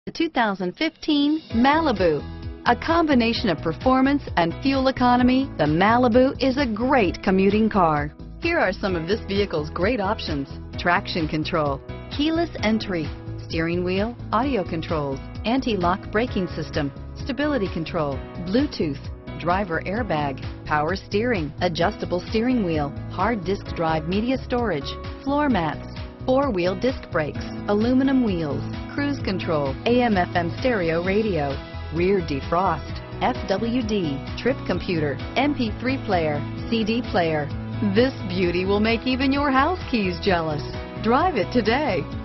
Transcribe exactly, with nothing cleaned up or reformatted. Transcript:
The two thousand fifteen Malibu. A combination of performance and fuel economy, the Malibu is a great commuting car. Here are some of this vehicle's great options: traction control, keyless entry, steering wheel audio controls, anti-lock braking system, stability control, Bluetooth, driver airbag, power steering, adjustable steering wheel, hard disk drive media storage, floor mats, four-wheel disc brakes, aluminum wheels, cruise control, A M F M stereo radio, rear defrost, F W D, trip computer, M P three player, C D player. This beauty will make even your house keys jealous. Drive it today.